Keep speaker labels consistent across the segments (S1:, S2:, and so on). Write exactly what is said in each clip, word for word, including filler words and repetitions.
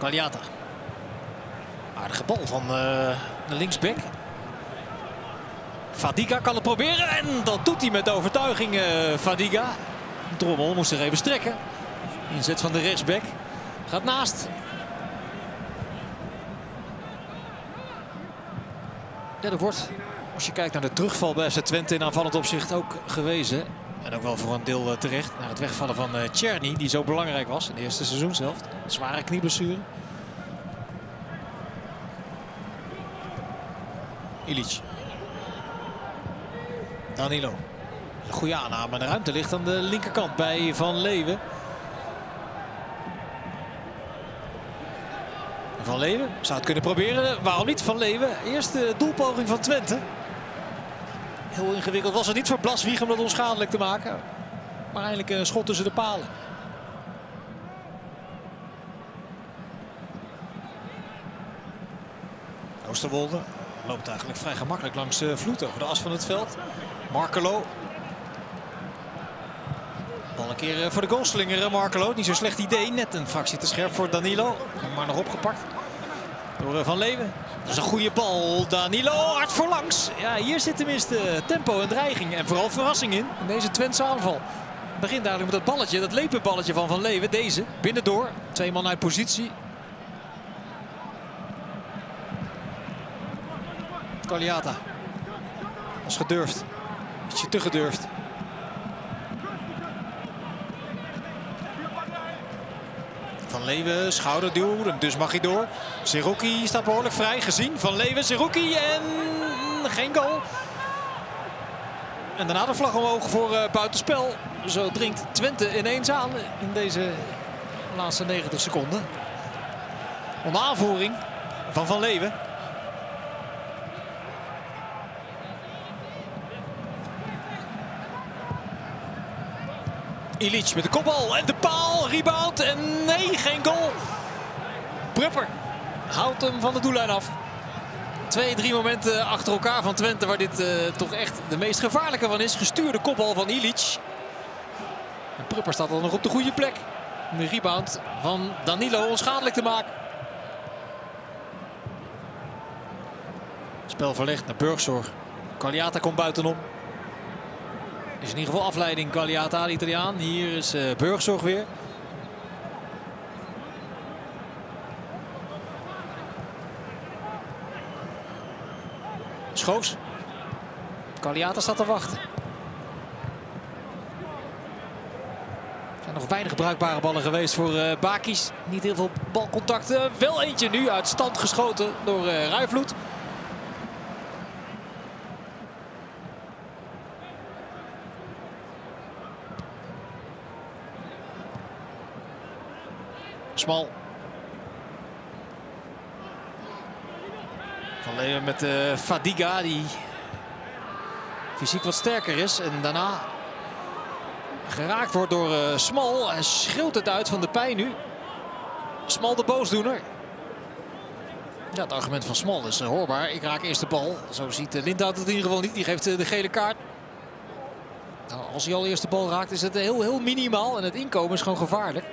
S1: Qualiata. Aardige bal van uh, de linksback. Fadiga kan het proberen en dat doet hij met overtuiging. Uh, Fadiga. Drommel moest zich even strekken. Inzet van de rechtsback. Gaat naast. Ja, er wordt, als je kijkt naar de terugval bij F C Twente in aanvallend opzicht, ook gewezen. En ook wel voor een deel uh, terecht naar het wegvallen van uh, Czerny, die zo belangrijk was in de eerste seizoenshelft. Zware knieblessure. Ilić. Danilo. Een goede aanname. De ruimte ligt aan de linkerkant bij Van Leeuwen. Van Leeuwen zou het kunnen proberen. Waarom niet? Van Leeuwen. Eerste doelpoging van Twente. Heel ingewikkeld was het niet voor Blaswieg om dat onschadelijk te maken. Maar eigenlijk een schot tussen de palen. Oosterwolde loopt eigenlijk vrij gemakkelijk langs uh, Vloed over de as van het veld. Markelo. Bal een keer uh, voor de goalslinger Markelo. Niet zo'n slecht idee. Net een fractie te scherp voor Danilo. Maar nog opgepakt door uh, Van Leeuwen. Dat is een goede bal. Danilo hard voorlangs. Ja, hier zit tenminste tempo en dreiging. En vooral verrassing in. In deze Twentse aanval. Het begint eigenlijk met dat balletje. Dat lepenballetje van Van Leeuwen. Deze. Binnendoor. Twee man uit positie. Qualiata. Was gedurfd. Ietsje te gedurfd. Van Leeuwen, schouderduw, dus mag hij door. Seruki staat behoorlijk vrij, gezien. Van Leeuwen, Seruki en geen goal. En daarna de vlag omhoog voor uh, buitenspel. Zo dringt Twente ineens aan in deze laatste negentig seconden. Onder aanvoering van Van Leeuwen. Ilić met de kopbal en de paal, rebound en nee, geen goal. Prupper houdt hem van de doellijn af. Twee, drie momenten achter elkaar van Twente waar dit uh, toch echt de meest gevaarlijke van is. Gestuurde kopbal van Ilić. En Prupper staat al nog op de goede plek. Om de rebound van Danilo onschadelijk te maken. Spel verlegd naar Burgzorg. Qualiata komt buitenom. Is in ieder geval afleiding Qualiata, de Italiaan. Hier is uh, Burgzorg weer. Schoofs. Qualiata staat te wachten. Er zijn nog weinig bruikbare ballen geweest voor uh, Bakis. Niet heel veel balcontacten. Wel eentje nu uit stand geschoten door uh, Rijvloed. Smal. Van Leeuwen met uh, Fadiga, die fysiek wat sterker is. En daarna geraakt wordt door uh, Smal. Hij schreeuwt het uit van de pijn nu. Smal de boosdoener. Ja, het argument van Smal is uh, hoorbaar. Ik raak eerst de bal. Zo ziet uh, Lindhout het in ieder geval niet. Die geeft uh, de gele kaart. Nou, als hij al eerst de bal raakt is het heel, heel minimaal. En het inkomen is gewoon gevaarlijk.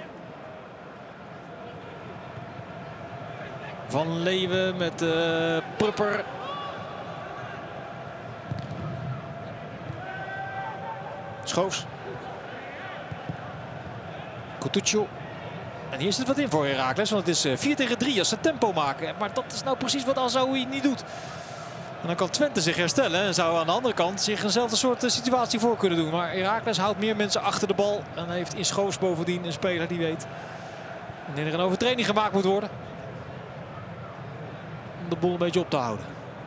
S1: Van Leeuwen met uh, Prupper. Schoofs. Coutuccio. En hier zit wat in voor Heracles. Want het is uh, vier tegen drie als ze tempo maken. Maar dat is nou precies wat Azaoui niet doet. En dan kan Twente zich herstellen. En zou aan de andere kant zich eenzelfde soort uh, situatie voor kunnen doen. Maar Heracles houdt meer mensen achter de bal. En heeft in Schoofs bovendien een speler die weet wanneer er een overtreding gemaakt moet worden. Om de boel een beetje op te houden.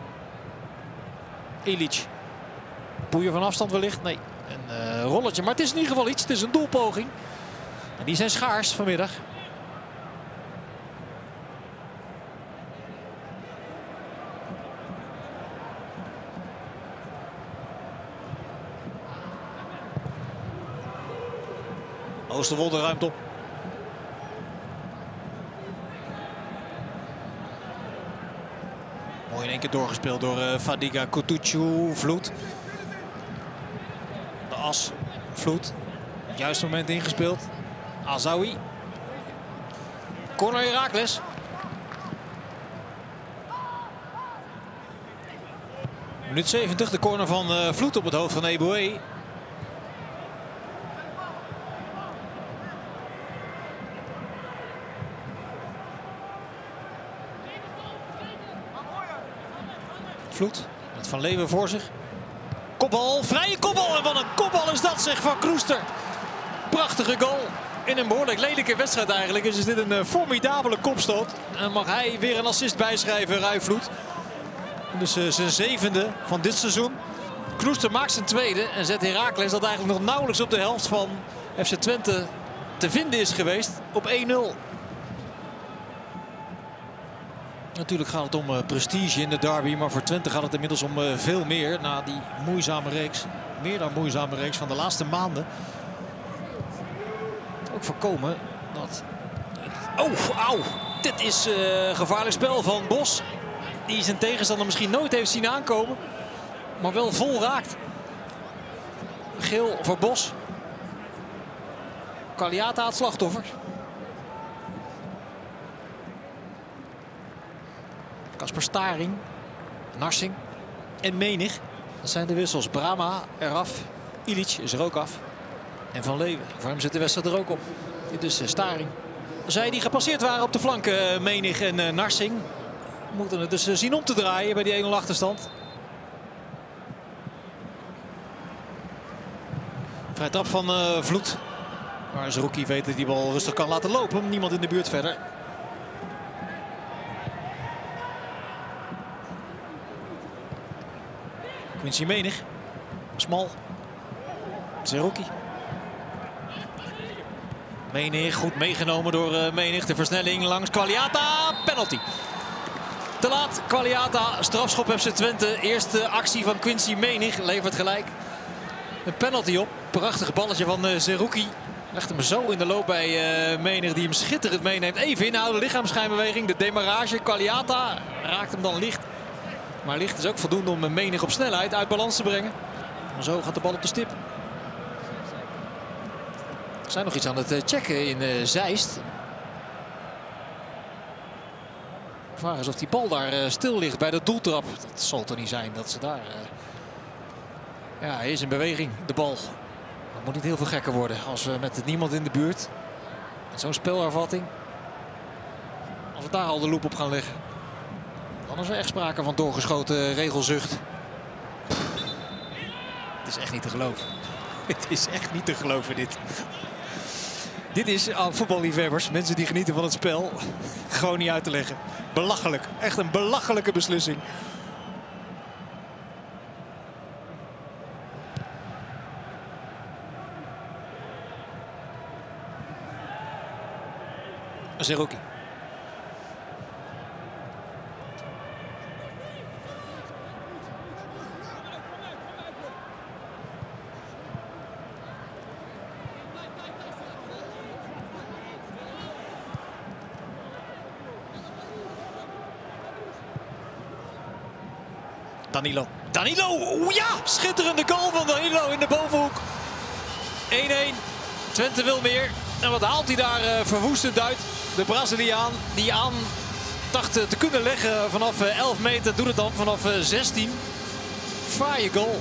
S1: Ilić. Boeien van afstand wellicht. Nee, een uh, rolletje. Maar het is in ieder geval iets. Het is een doelpoging. En die zijn schaars vanmiddag. Oosterwolde ruimt op. Mooi in één keer doorgespeeld door uh, Fadiga, Coutuccio, Vloed. De as, Vloed. Juist moment ingespeeld. Azaoui. Corner Heracles. Minuut zeventig, de corner van uh, Vloed op het hoofd van Eboué. Vloed met Van Leeuwen voor zich. Kopbal, vrije kopbal. En wat een kopbal is dat, zeg, van Kroester. Prachtige goal. In een behoorlijk lelijke wedstrijd eigenlijk is dit een uh, formidabele kopstoot. En mag hij weer een assist bijschrijven, Ruy Vloed. Dus uh, zijn zevende van dit seizoen. Kroester maakt zijn tweede en zet Heracles, dat eigenlijk nog nauwelijks op de helft van F C Twente te vinden is geweest, op één nul. Natuurlijk gaat het om uh, prestige in de derby, maar voor Twente gaat het inmiddels om uh, veel meer. Na die moeizame reeks, meer dan moeizame reeks van de laatste maanden. Ook voorkomen dat... Oh, auw! Dit is uh, gevaarlijk spel van Bos. Die zijn tegenstander misschien nooit heeft zien aankomen. Maar wel vol raakt. Geel voor Bos. Kaliata het slachtoffer. Kasper Staring. Narsing. En Menig. Dat zijn de wissels. Brama eraf. Ilic is er ook af. En Van Leeuwen. Voor hem zit de wedstrijd er ook op. Dit is Staring. Zij die gepasseerd waren op de flanken, Menig en uh, Narsing. Moeten het dus zien om te draaien bij die één nul achterstand. Vrij trap van uh, Vloed. Maar Zerouki weet dat die bal rustig kan laten lopen. Niemand in de buurt verder. Quincy Menig. Smal. Zerouki. Menig goed meegenomen door uh, Menig. De versnelling langs Kaliata. Penalty. Te laat. Kaliata. Strafschop F C Twente. Eerste actie van Quincy Menig. Levert gelijk. Een penalty op. Prachtig balletje van uh, Zerouki. Legt hem zo in de loop bij uh, Menig. Die hem schitterend meeneemt. Even inhouden. Lichaamsschijnbeweging. De demarrage. Kaliata raakt hem dan licht. Maar licht is ook voldoende om Menig op snelheid uit balans te brengen. Maar zo gaat de bal op de stip. We zijn nog iets aan het checken in uh, Zeist. De vraag is of die bal daar uh, stil ligt bij de doeltrap. Dat zal toch niet zijn dat ze daar... Uh... Ja, hij is in beweging, de bal. Het moet niet heel veel gekker worden als we met niemand in de buurt. Met zo'n spelervatting. Als we daar al de loep op gaan leggen. Dan is er echt sprake van doorgeschoten regelzucht. Het is echt niet te geloven. Het is echt niet te geloven dit. Dit is aan voetballiefhebbers, mensen die genieten van het spel, gewoon niet uit te leggen. Belachelijk. Echt een belachelijke beslissing. Zerouki. Danilo. Danilo! Oeh, ja! Schitterende goal van Danilo in de bovenhoek. één-één. Twente wil meer. En wat haalt hij daar uh, verwoestend uit? De Braziliaan die aan dacht uh, te kunnen leggen vanaf uh, elf meter. Doet het dan vanaf uh, zestien. Fraaie goal.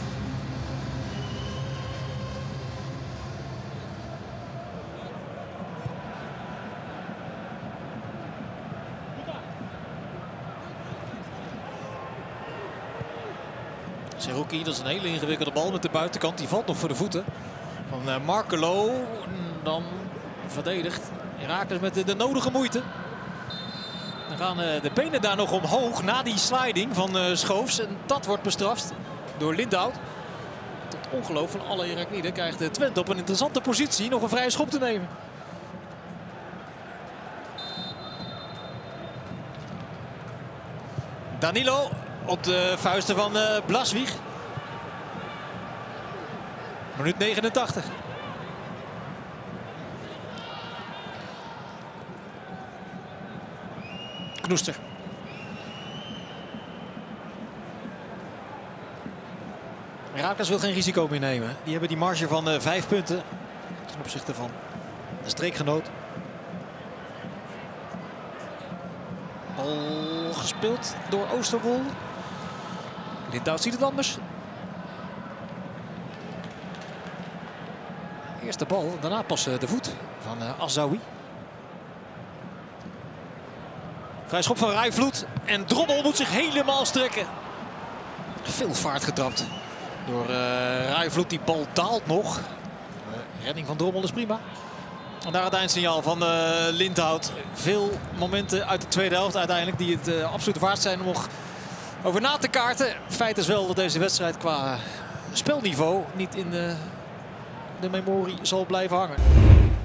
S1: Zerouki, dat is een hele ingewikkelde bal met de buitenkant. Die valt nog voor de voeten van uh, Markelo. Dan verdedigt Heracles met de, de nodige moeite. Dan gaan uh, de benen daar nog omhoog na die sliding van uh, Schoofs. En dat wordt bestraft door Lindhout. Tot ongeloof van alle Herakliden krijgt uh, Twente op een interessante positie nog een vrije schop te nemen. Danilo op de vuisten van uh, Blaswieg. Minuut negenentachtig. Knoester. Heracles wil geen risico meer nemen. Die hebben die marge van uh, vijf punten ten opzichte van de streekgenoot. Bal gespeeld door Oosterwol. Lindhout ziet het anders. Eerst de bal, daarna pas de voet van uh, Azaoui. Vrij schop van Rijvloed. En Drommel moet zich helemaal strekken. Veel vaart getrapt door uh, Rijvloed. Die bal daalt nog. Uh, redding van Drommel is prima. En daar het eindsignaal van uh, Lindhout. Veel momenten uit de tweede helft uiteindelijk die het uh, absoluut waard zijn om nog over na te kaarten. Feit is wel dat deze wedstrijd qua spelniveau niet in uh, de memorie zal blijven hangen.